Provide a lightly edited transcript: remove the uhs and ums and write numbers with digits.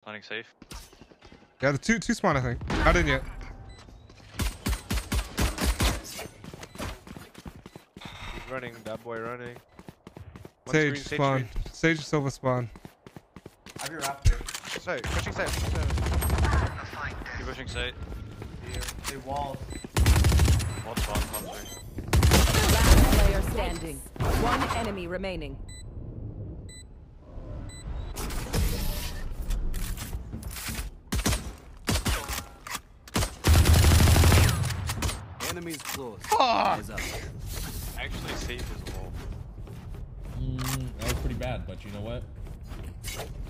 Planning safe. Yeah, the two spawn, I think. Not in yet. He's running. That boy running. One Sage screen, spawn. screen. Sage Silva spawn. I have your raptor. Sorry, pushing side. Keep pushing site. They walled. One spawn, one three. Last player standing. One enemy remaining. Enemies close. Fuck! Actually safe as a wall. That was pretty bad, but you know what?